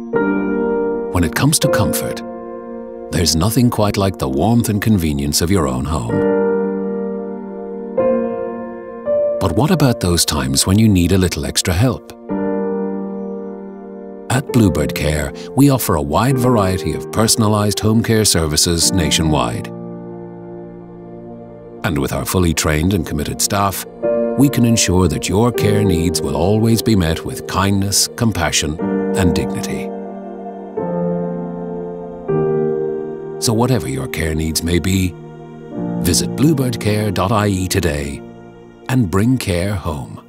When it comes to comfort, there's nothing quite like the warmth and convenience of your own home. But what about those times when you need a little extra help? At Bluebird Care, we offer a wide variety of personalised home care services nationwide. And with our fully trained and committed staff, we can ensure that your care needs will always be met with kindness, compassion, and dignity. So whatever your care needs may be, visit bluebirdcare.ie today and bring care home.